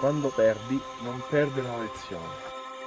Quando perdi, non perdere la lezione.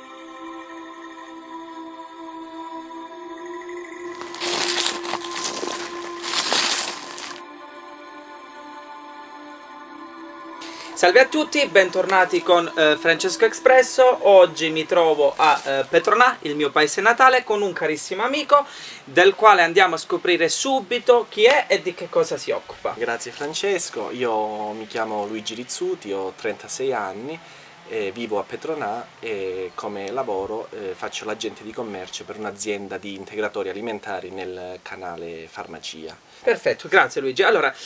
Salve a tutti, bentornati con Francesco Expresso. Oggi mi trovo a Petronà, il mio paese natale, con un carissimo amico del quale andiamo a scoprire subito chi è e di che cosa si occupa. Grazie Francesco, io mi chiamo Luigi Rizzuti, ho 36 anni, vivo a Petronà e come lavoro faccio l'agente di commercio per un'azienda di integratori alimentari nel canale farmacia. Perfetto, grazie Luigi. Allora,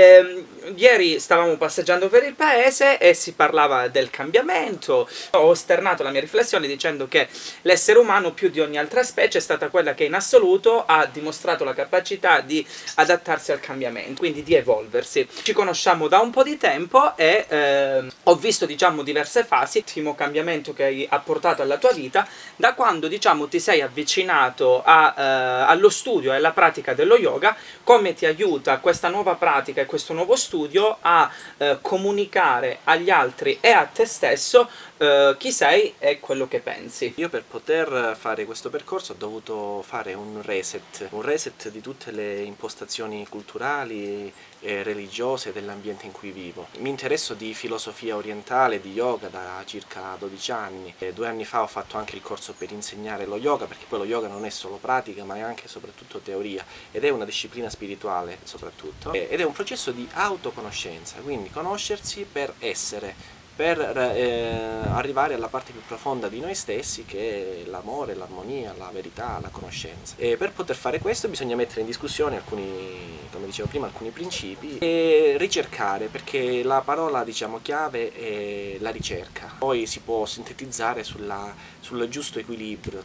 ieri stavamo passeggiando per il paese e si parlava del cambiamento. Ho esternato la mia riflessione dicendo che l'essere umano, più di ogni altra specie, è stata quella che in assoluto ha dimostrato la capacità di adattarsi al cambiamento, quindi di evolversi. Ci conosciamo da un po' di tempo e ho visto, diciamo, diverse fasi. L'ultimo cambiamento che ha portato alla tua vita da quando, diciamo, ti sei avvicinato allo studio e alla pratica dello yoga, come ti aiuta questa nuova pratica e questo nuovo studio a comunicare agli altri e a te stesso chi sei e quello che pensi. Io per poter fare questo percorso ho dovuto fare un reset di tutte le impostazioni culturali e religiose dell'ambiente in cui vivo. Mi interesso di filosofia orientale, di yoga da circa 12 anni. 2 anni fa ho fatto anche il corso per insegnare lo yoga, perché poi lo yoga non è solo pratica ma è anche e soprattutto teoria ed è una disciplina spirituale soprattutto, ed è un processo di autoconoscenza, quindi conoscersi per essere, per arrivare alla parte più profonda di noi stessi, che è l'amore, l'armonia, la verità, la conoscenza. E per poter fare questo bisogna mettere in discussione alcuni, come dicevo prima, alcuni principi e ricercare, perché la parola, diciamo, chiave è la ricerca. Poi si può sintetizzare sul giusto equilibrio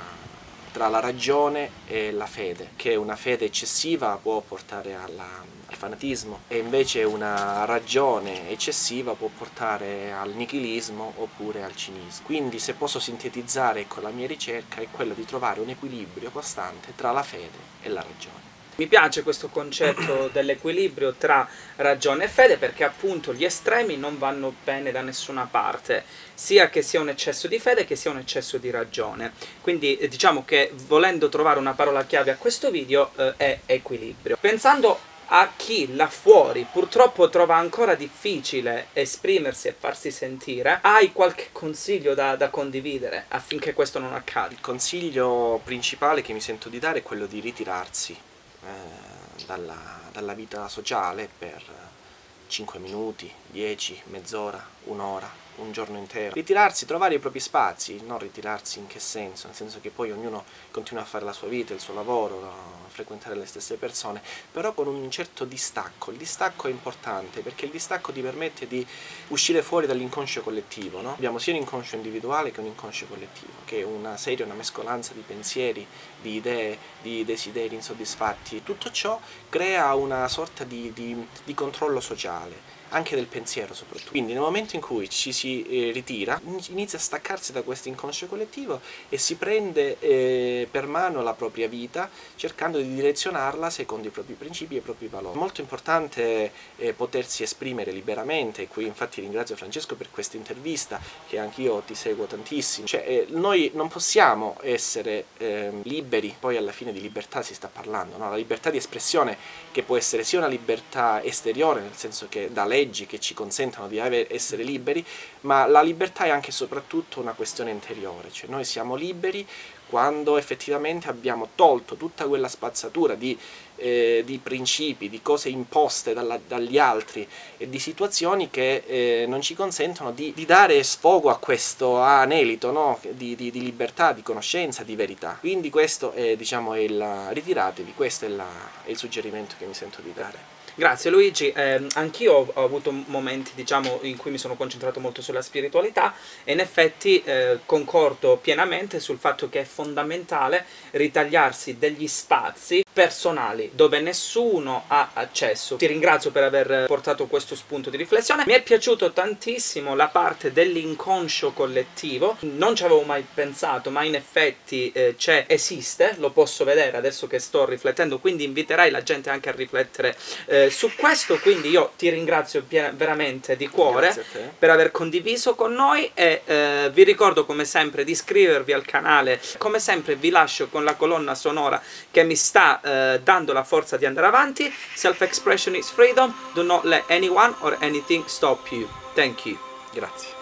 tra la ragione e la fede, che una fede eccessiva può portare al fanatismo e invece una ragione eccessiva può portare al nichilismo oppure al cinismo. Quindi, se posso sintetizzare, ecco, la mia ricerca è quella di trovare un equilibrio costante tra la fede e la ragione. Mi piace questo concetto dell'equilibrio tra ragione e fede, perché appunto gli estremi non vanno bene da nessuna parte, sia che sia un eccesso di fede che sia un eccesso di ragione. Quindi diciamo che, volendo trovare una parola chiave a questo video, è equilibrio. Pensando a chi là fuori purtroppo trova ancora difficile esprimersi e farsi sentire, hai qualche consiglio da condividere affinché questo non accada? Il consiglio principale che mi sento di dare è quello di ritirarsi dalla vita sociale per 5 minuti, 10, mezz'ora, un'ora, un giorno intero. Ritirarsi, trovare i propri spazi, non ritirarsi in che senso? Nel senso che poi ognuno continua a fare la sua vita, il suo lavoro, a frequentare le stesse persone, però con un certo distacco. Il distacco è importante perché il distacco ti permette di uscire fuori dall'inconscio collettivo, no? Abbiamo sia un inconscio individuale che un inconscio collettivo, che è una mescolanza di pensieri, di idee, di desideri insoddisfatti. Tutto ciò crea una sorta di controllo sociale, anche del pensiero soprattutto. Quindi nel momento in cui ci si ritira, inizia a staccarsi da questo inconscio collettivo e si prende per mano la propria vita, cercando di direzionarla secondo i propri principi e i propri valori. È molto importante potersi esprimere liberamente, e qui infatti ringrazio Francesco per questa intervista, che anch'io ti seguo tantissimo. Cioè, noi non possiamo essere liberi, poi alla fine di libertà si sta parlando, no? La libertà di espressione, che può essere sia una libertà esteriore, nel senso che da leggi che ci consentono di essere liberi, ma la libertà è anche e soprattutto una questione interiore, cioè noi siamo liberi quando effettivamente abbiamo tolto tutta quella spazzatura di principi, di cose imposte dagli altri e di situazioni che non ci consentono di dare sfogo a questo anelito, no? di libertà, di conoscenza, di verità. Quindi questo è, diciamo, ritiratevi, questo è il suggerimento che mi sento di dare. Grazie Luigi, anch'io ho avuto momenti, diciamo, in cui mi sono concentrato molto sulla spiritualità e in effetti concordo pienamente sul fatto che è fondamentale ritagliarsi degli spazi personali dove nessuno ha accesso. Ti ringrazio per aver portato questo spunto di riflessione. Mi è piaciuto tantissimo la parte dell'inconscio collettivo, non ci avevo mai pensato, ma in effetti esiste, lo posso vedere adesso che sto riflettendo, quindi inviterei la gente anche a riflettere su questo, quindi io ti ringrazio veramente di cuore Grazie a te. per aver condiviso con noi e vi ricordo come sempre di iscrivervi al canale. Come sempre vi lascio con la colonna sonora che mi sta dando la forza di andare avanti. Self-expression is freedom, do not let anyone or anything stop you. Thank you. Grazie.